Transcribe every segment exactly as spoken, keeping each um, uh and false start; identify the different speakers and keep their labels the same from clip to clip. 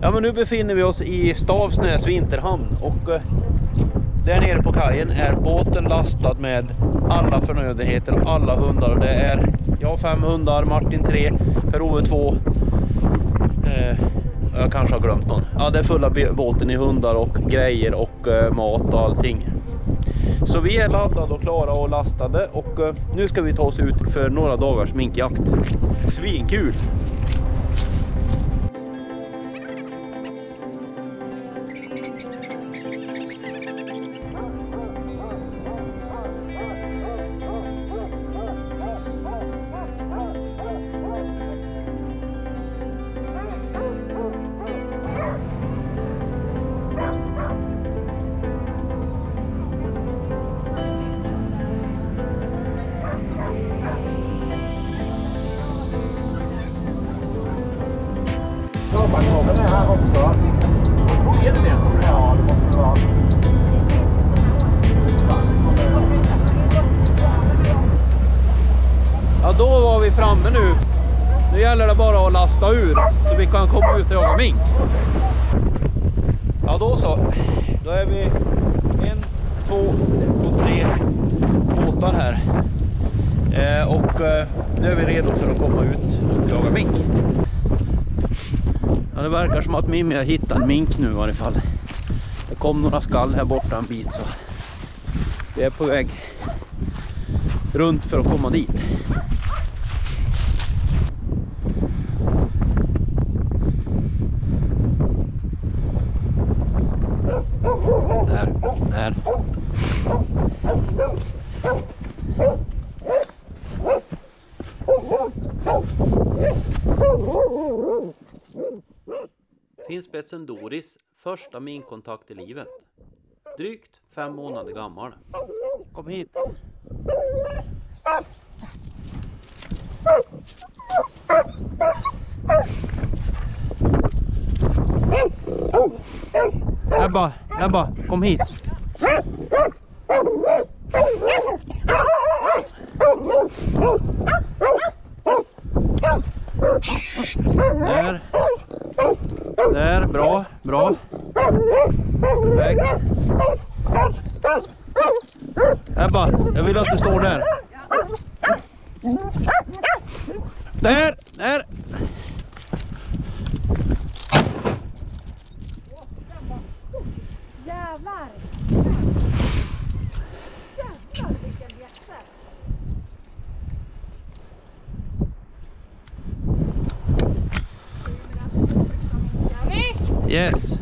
Speaker 1: Ja, men nu befinner vi oss i Stavsnäs vinterhamn och eh, där nere på kajen är båten lastad med alla förnödenheter och alla hundar. Och det är jag fem hundar, Martin tre, Per-Ove två. Eh, jag kanske har glömt någon. Ja, det är fulla båten i hundar och grejer och eh, mat och allting. Så vi är laddade och klara och lastade och eh, nu ska vi ta oss ut för några dagars minkjakt. Svinkul!
Speaker 2: Den är här också. Är det det? Ja, det måste vara.
Speaker 1: Ja, då var vi framme nu. Nu gäller det bara att lasta ur så vi kan komma ut och jaga mink. Ja, då så. Då är vi en, två och tre båtar här. Eh, och eh, nu är vi redo för att komma ut och jaga mink. Ja, det verkar som att Mimmi har hittat en mink nu i varje fall. Det kom några skall här borta en bit så vi är på väg runt för att komma dit. Där, där. Finspetsen Doris första minkontakt i livet. Drygt fem månader gammal. Kom hit. Ebba, Ebba, kom hit. Där. Där, bra, bra. Perfekt. Ebba, jag vill att du står där. Där, där.
Speaker 3: Jävlar. Jävlar vilken bjässe.
Speaker 1: Yes.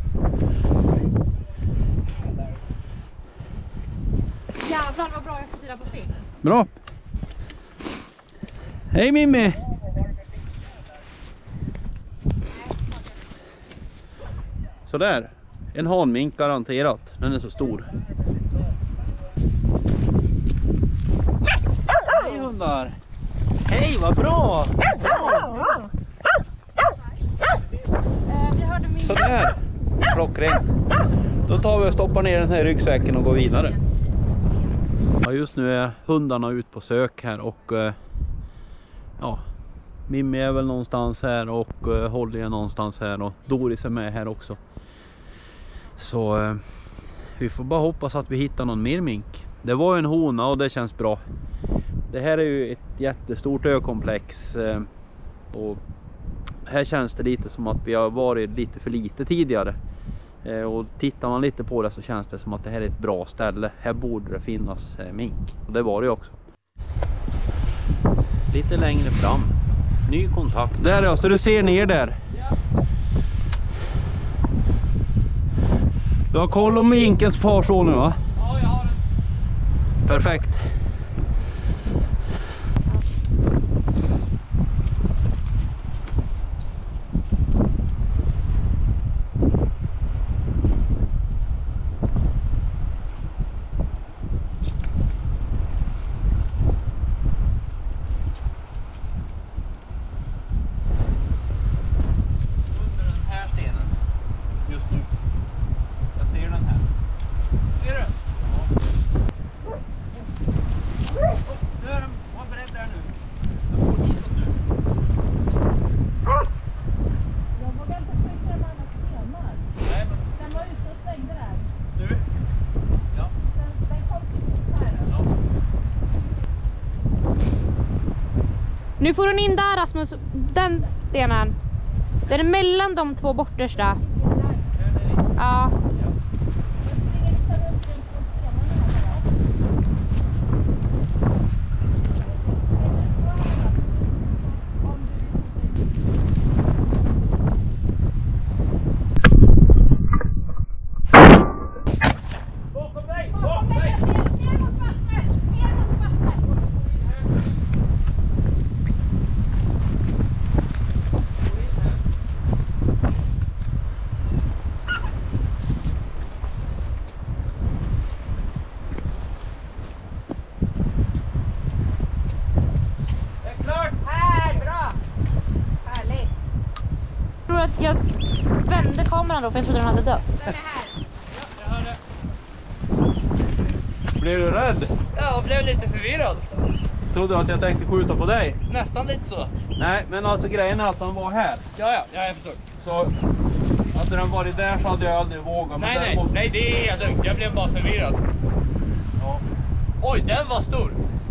Speaker 3: Jävlar vad bra jag får tida på film.
Speaker 1: Bra. Hej Mimmi. Så där. En hanmink garanterat. Den är så stor. Hej hundar. Hej, vad bra. bra. Så där. Klockrent. Då tar vi och stoppar ner den här ryggsäcken och går vidare. Ja, just nu är hundarna ut på sök här och ja, Mimmi är väl någonstans här och Holly är någonstans här och Doris är med här också. Så eh, vi får bara hoppas att vi hittar någon mer mink. Det var en hona och det känns bra. Det här är ju ett jättestort ökomplex eh, och här känns det lite som att vi har varit lite för lite tidigare. Eh, och tittar man lite på det så känns det som att det här är ett bra ställe. Här borde det finnas eh, mink. Och det var det också. Lite längre fram. Ny kontakt. Där ja, så du ser ner där. Du har koll om minkens far så nu va?
Speaker 2: Ja, jag har den.
Speaker 1: Perfekt.
Speaker 4: Nu får hon in där, Rasmus. Den stenen. Den är mellan de två bortersta. Ja. Jag vände kameran då för jag trodde den hade dött.
Speaker 3: Den är här.
Speaker 2: Jag hörde.
Speaker 1: Blev du rädd?
Speaker 2: Ja, jag blev lite förvirrad.
Speaker 1: Trodde du att jag tänkte skjuta på dig?
Speaker 2: Nästan lite så.
Speaker 1: Nej, men alltså grejen är att han var här.
Speaker 2: Ja, ja, ja, jag förstår.
Speaker 1: Så hade den varit där så hade jag aldrig vågat. Men
Speaker 2: Nej, nej,
Speaker 1: däremot...
Speaker 2: nej, det är helt lugnt. Jag blev bara förvirrad.
Speaker 1: Ja.
Speaker 2: Oj, den var stor.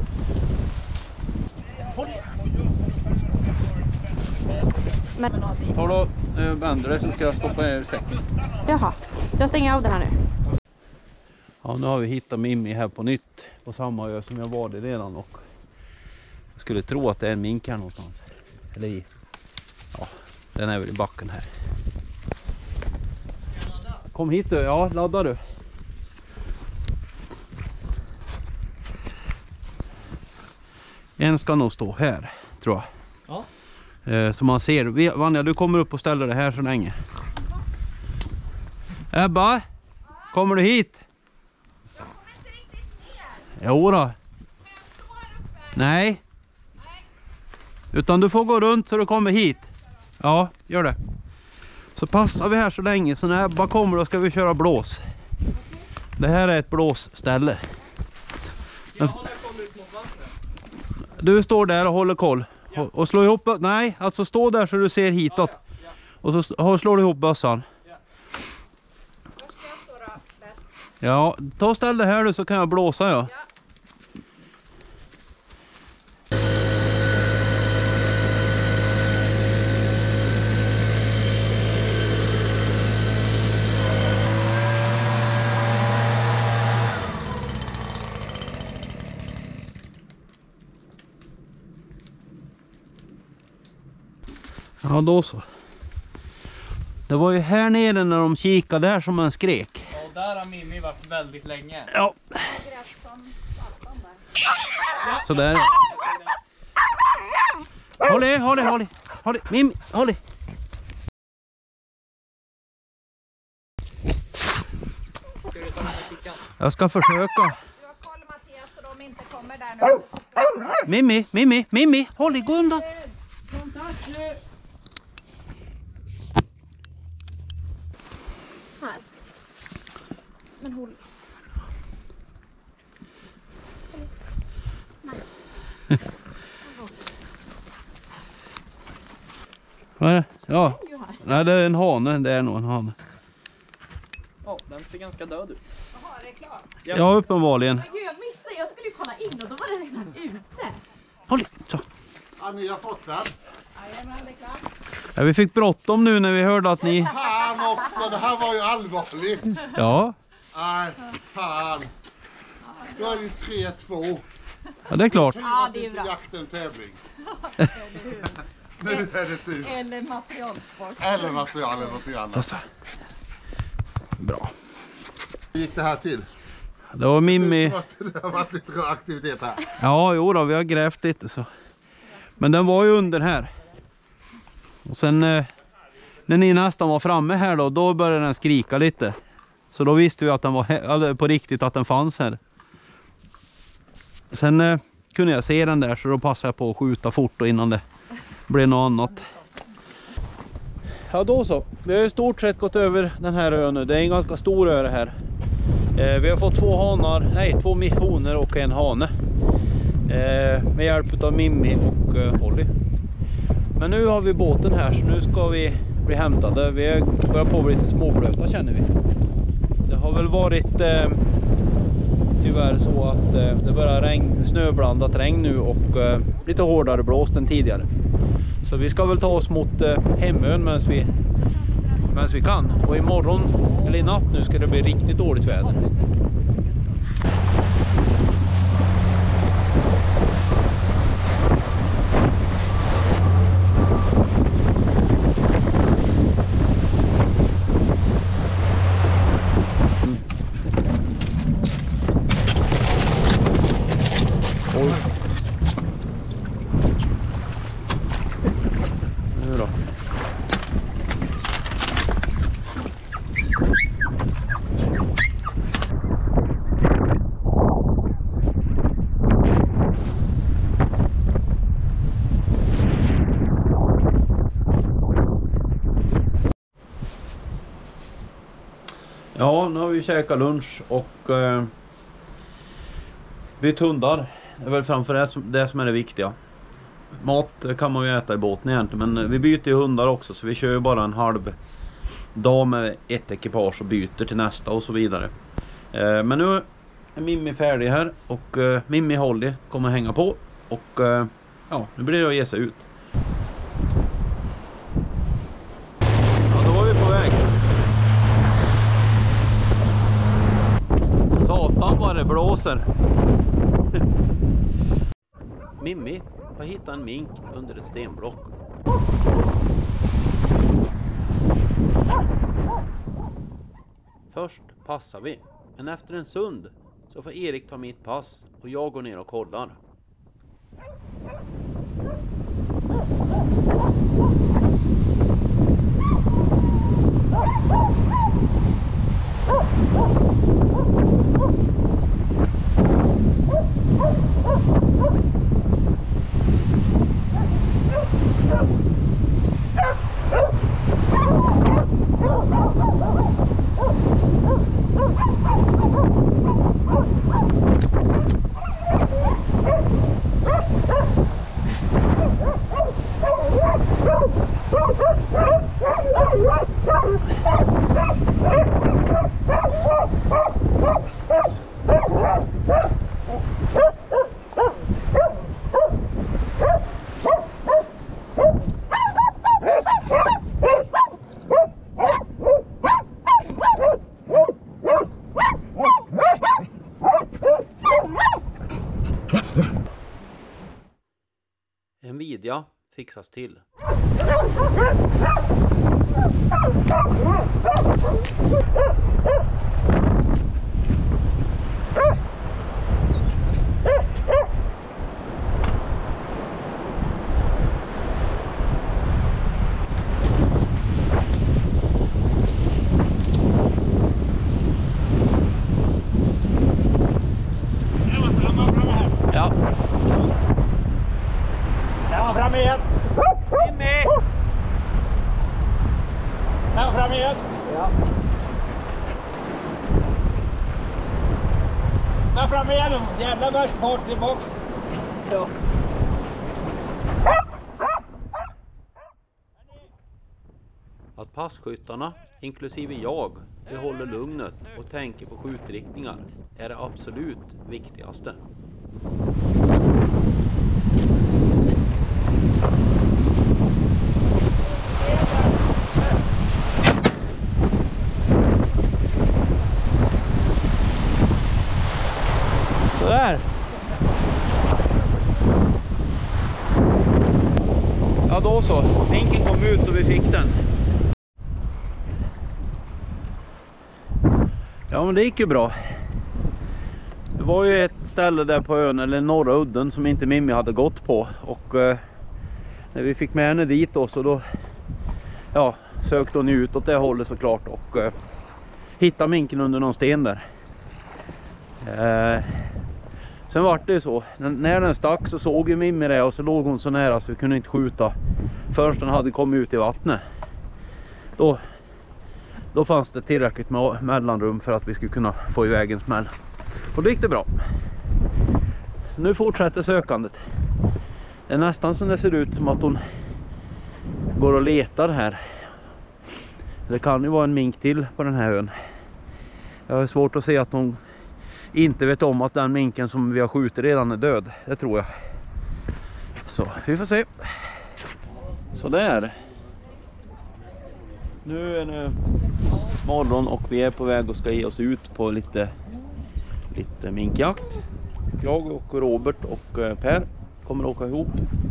Speaker 4: Men,
Speaker 1: Ta då eh, vänder det så ska jag stoppa ner i säcken.
Speaker 4: jaha, jag stänger av den här nu.
Speaker 1: Ja, nu har vi hittat Mimmi här på nytt. På samma ö som jag var det redan. Och jag skulle tro att det är en mink här någonstans. Eller i. Ja, den är väl i backen här. Kom hit du. Ja, laddar du. En ska nog stå här, tror jag.
Speaker 2: Ja.
Speaker 1: Eh, så man ser. Vi- Vanja, du kommer upp och ställer det här så länge. Ebba, kommer du hit? Jo då. Nej. Utan du får gå runt så du kommer hit. Ja, gör det. Så passar vi här så länge. Så när Ebba kommer då ska vi köra blås. Det här är ett blåsställe.
Speaker 2: Jag håller koll ut mot vattnet.
Speaker 1: Du står där och håller koll. Och, och slå ihop. Nej, alltså stå där så du ser hitåt. Och så och slår du ihop bössan. Ja, ta och ställ det här nu så kan jag blåsa ja. Ja, då så. Det var ju här nere när de kikade där som en skrek.
Speaker 2: Ja, och där har Mimmi varit väldigt länge.
Speaker 1: Ja. Så där. Håll i, håll i, håll i. Håll i, Mimmi, håll i.
Speaker 2: Ska du ta med kickan?
Speaker 1: Jag ska försöka.
Speaker 3: Du har koll Mattias så de inte kommer där nu.
Speaker 1: Mimmi, Mimmi, Mimmi, håll i, gå undan.
Speaker 4: Här. Men håll.
Speaker 1: Vad är det? Ja. Nej, det är en hane. Det är nog en hane.
Speaker 2: Ja, den ser ganska död ut.
Speaker 3: Jaha, det är klart.
Speaker 1: Ja, uppenbarligen.
Speaker 3: Men gud, jag missade. Jag skulle ju kolla in och då var det redan ute.
Speaker 1: Håll i, så.
Speaker 5: Ja, ni har fått den.
Speaker 3: Jajamän, det är klart.
Speaker 1: Ja, vi fick bråttom nu när vi hörde att ni...
Speaker 5: Fan också, det här var ju allvarligt.
Speaker 1: Ja,
Speaker 5: Nej, fan. Då är det tre två.
Speaker 1: ja det är klart.
Speaker 3: Ja, det är bra.
Speaker 5: Jakten tävling. Nu är det typ.
Speaker 3: Eller materialsport.
Speaker 5: Eller material eller något
Speaker 1: Så,
Speaker 5: annat.
Speaker 1: så. Bra.
Speaker 5: Hur gick det här till?
Speaker 1: Det var Mimmi.
Speaker 5: Det har varit lite aktivitet här.
Speaker 1: Ja, jo då, vi har grävt lite så. Men den var ju under här. Och sen eh, när ni nästan var framme här då, då började den skrika lite. Så då visste vi att den var he- eller på riktigt att den fanns här. Sen eh, kunde jag se den där så då passade jag på att skjuta fort och innan det blev något annat. Ja då så, vi har i stort sett gått över den här ön nu. Det är en ganska stor ö det här. Eh, vi har fått två hanar, nej två honor och en hane. Eh, med hjälp av Mimmi och eh, Holly. Men nu har vi båten här så nu ska vi bli hämtade. Vi börjar på att bli lite småblöta känner vi. Det har väl varit eh, tyvärr så att eh, det börjar regn, snöblandat regn nu och eh, lite hårdare blåst än tidigare. Så vi ska väl ta oss mot eh, Hemön medan vi, medan vi kan. Och imorgon, eller i natt nu, ska det bli riktigt dåligt väder. Ja, nu har vi käkat lunch och eh, bytt hundar. Det är väl framför det som, det som är det viktiga. Mat kan man ju äta i båten egentligen, men vi byter ju hundar också, så vi kör ju bara en halv dag med ett ekipage och byter till nästa och så vidare. Eh, men nu är Mimmi färdig här och eh, Mimmi Holly kommer hänga på och eh, ja, nu blir det att ge sig ut. Ja, då var vi på väg. Satan vad det blåser. Mimmi har hittat en mink under ett stenblock. Först passar vi, men efter en stund så får Erik ta mitt pass och jag går ner och kollar. En vidja fixas till. Ja.
Speaker 2: Där var fram igen.
Speaker 1: Mimmi!
Speaker 2: Där var fram igen. Ja. Där fram igen. Jävla mörkt bort i bok. Ja.
Speaker 1: Att passkyttarna, inklusive jag, behåller lugnet och tänker på skjutriktningar är det absolut viktigaste. Sådär. Ja, då så. Minken kom ut och vi fick den. Ja, men det gick ju bra. Det var ju ett ställe där på ön, eller norra udden, som inte Mimmi hade gått på. Och eh, när vi fick med henne dit då, så då ja, sökte hon ut åt det hållet såklart. Och eh, hittade minken under någon sten där. Eh, sen var det ju så. När den stack så såg ju Mimmi det, och så låg hon så nära så vi kunde inte skjuta först den hade kommit ut i vattnet. Då Då fanns det tillräckligt med mellanrum för att vi skulle kunna få iväg en smäll. Och det gick det bra. Nu fortsätter sökandet. Det är nästan som det ser ut som att hon går och letar här. Det kan ju vara en mink till på den här ön. Jag har svårt att se att hon inte vet om att den minken som vi har skjutit redan är död. Det tror jag. Så, vi får se. Så där. Nu är det morgon och vi är på väg och ska ge oss ut på lite, lite minkjakt. Jag och Robert och Per kommer åka ihop.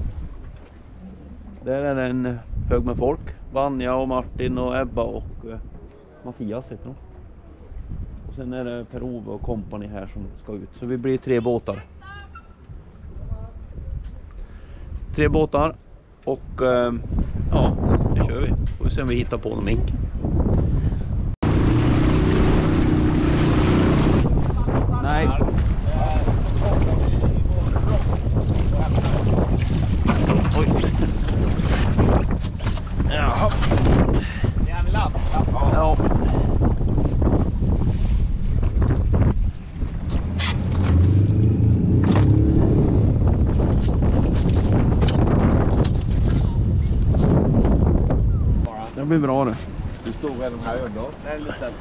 Speaker 1: Där är det en hög med folk. Vanja och Martin och Ebba och Mattias heter de. Och sen är det Per-Ove och kompani här som ska ut. Så vi blir tre båtar. Tre båtar. Och eh, ja, det kör vi. Får vi se om vi hittar på någon mink. Nej. Oj. Jaha.
Speaker 2: Det är en lapp.
Speaker 1: Ja. Det blir bra det.
Speaker 5: Hur stor är den här då?
Speaker 2: Det är en liten.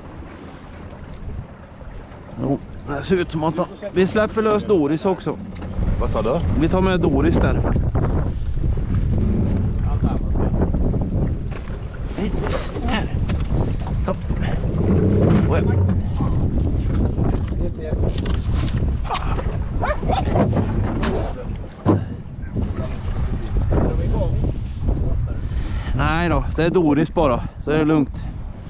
Speaker 1: Jo, det ser ut som att vi släpper lös Doris också.
Speaker 5: Vad sa du?
Speaker 1: Vi tar med Doris där. Hej, här. Upp. Oj. Nej då, det är Doris bara, så är det lugnt.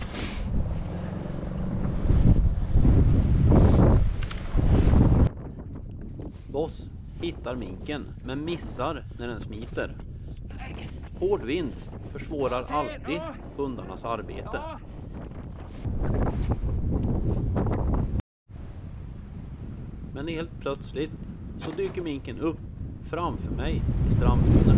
Speaker 1: Boss hittar minken, men missar när den smiter. Hård vind försvårar alltid hundarnas arbete. Men helt plötsligt så dyker minken upp framför mig i strandbrunnen.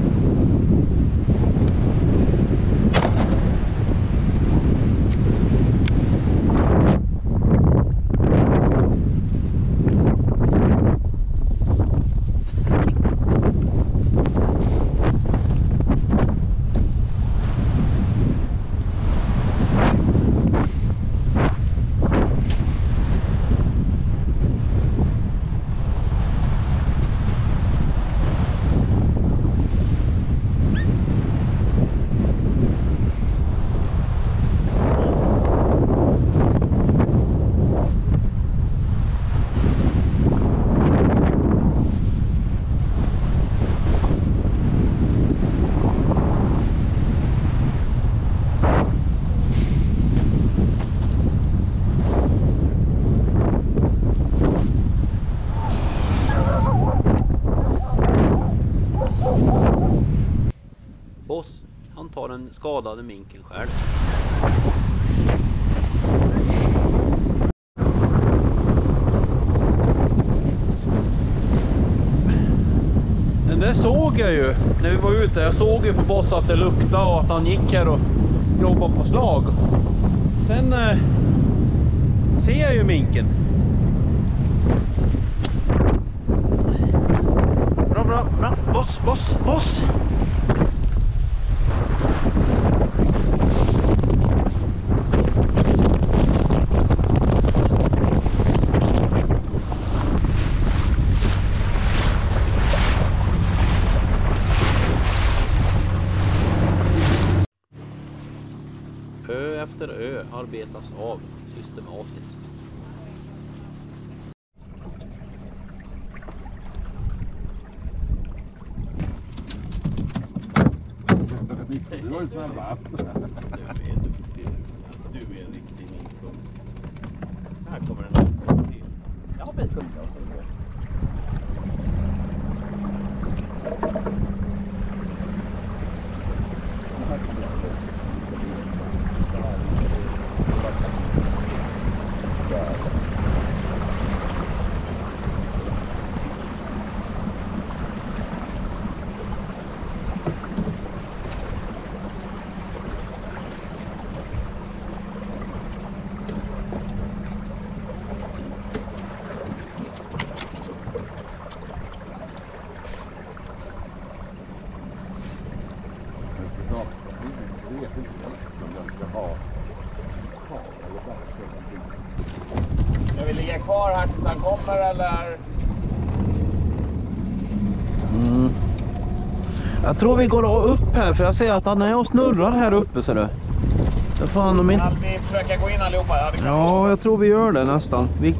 Speaker 1: Boss, han tar den skadade minken själv. Men det såg jag ju när vi var ute. Jag såg ju på Boss att det luktade och att han gick här och jobbade på slag. Sen eh, ser jag ju minken. Bra, bra, bra. Boss, boss, boss. Ö efter ö arbetas av systematiskt.
Speaker 5: Du var ju snälla.
Speaker 2: Du är duktig. Du är en riktig minkung. Här kommer den till. Jag har bit kunskap.
Speaker 5: Jag vet inte om jag ska ha.
Speaker 2: Jag vill ligga kvar här tills han kommer eller?
Speaker 1: Mm. Jag tror vi går upp här för jag ser att han är och snurrar här uppe så det. Jag fan om inte...
Speaker 2: Kan vi försöka gå in allihopa? Ja, det kan
Speaker 1: Ja, jag tror vi gör det nästan. Vi...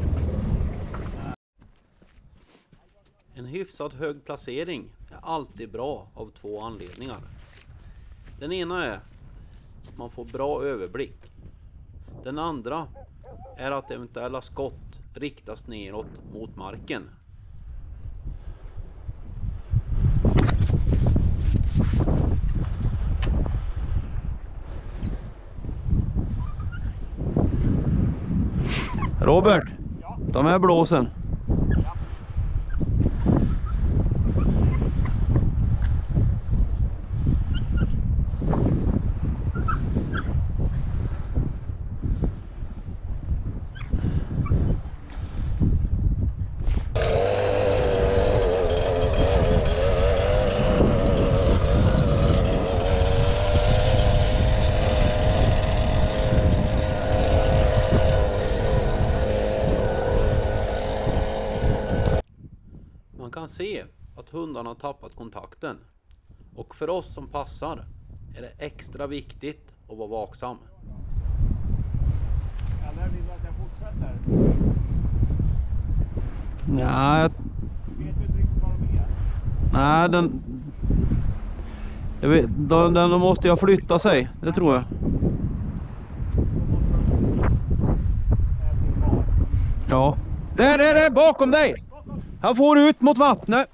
Speaker 1: En hyfsat hög placering är alltid bra av två anledningar. Den ena är att man får bra överblick. Den andra är att eventuella skott riktas neråt mot marken. Robert, ta med blåsen. Man kan se att hundarna har tappat kontakten och för oss som passar är det extra viktigt att vara vaksam.
Speaker 2: Eller vill du att jag fortsätter?
Speaker 1: Nej, jag...
Speaker 2: Vet du inte riktigt vad de är?
Speaker 1: Nej, den... Jag vet, den, den måste jag flytta sig, det tror jag. Ja. Där är det, bakom dig! Han får ut mot vattnet.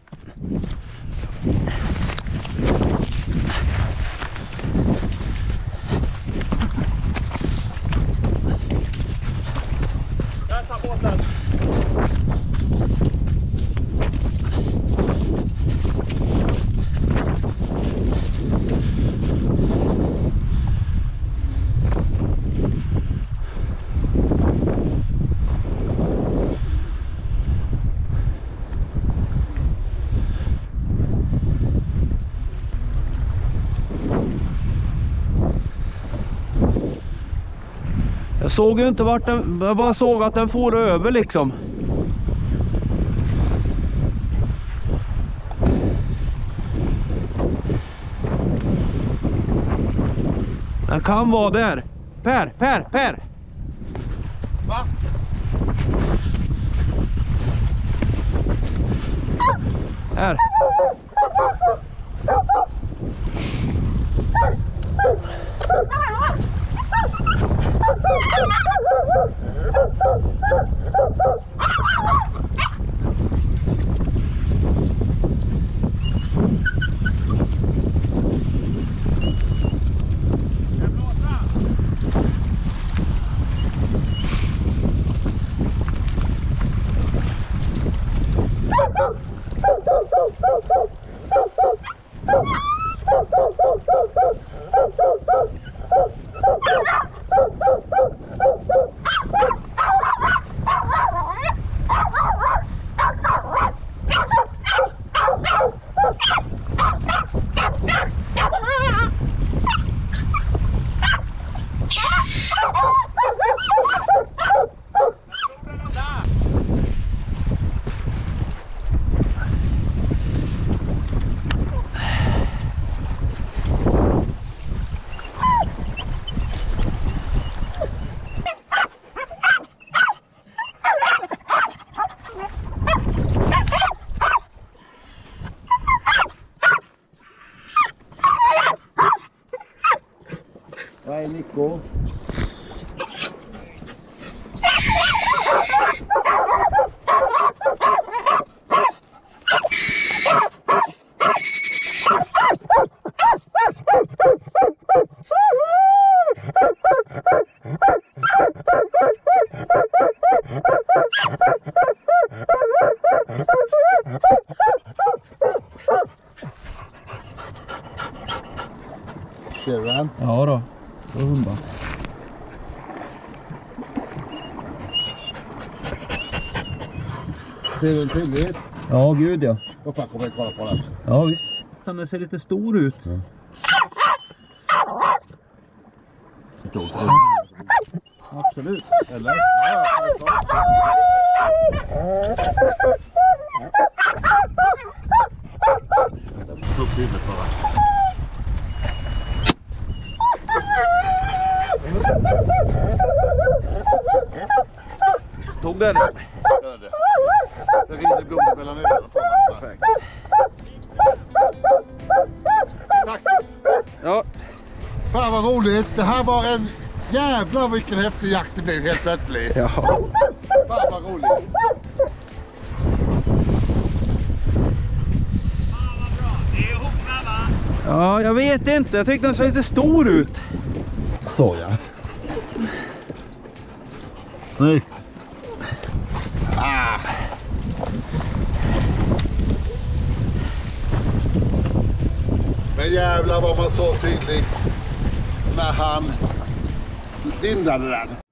Speaker 2: Där tar båten!
Speaker 1: Jag såg ju inte vart den, jag bara såg att den får över liksom. Den kan vara där. Per, Per, Per!
Speaker 2: Va?
Speaker 1: Här.
Speaker 5: Nej, Nico. Ser du den?
Speaker 1: Ja då. Det är hundar.
Speaker 5: Ser du den tydligt?
Speaker 1: Ja, gud ja.
Speaker 5: Då får jag komma och kolla på den.
Speaker 1: Ja visst. Den ser lite stor ut.
Speaker 5: Ja.
Speaker 1: Absolut. Eller?
Speaker 5: Ja, ja, Ta upp huvudet bara.
Speaker 1: Tog den?
Speaker 5: Gör det. Det rinner blod mellan ögonen på mig.
Speaker 1: Perfekt.
Speaker 5: Tack.
Speaker 1: Ja,
Speaker 5: Fan vad roligt. Det här var en jävla vilken häftig jakt det blev helt plötsligt.
Speaker 1: ja.
Speaker 5: Fan vad roligt.
Speaker 1: Ja, jag vet inte. Jag tyckte den såg lite stor ut.
Speaker 5: Så ja. Snyggt.
Speaker 1: Ah.
Speaker 5: Men jävlar vad man så tydligt när han lindade den.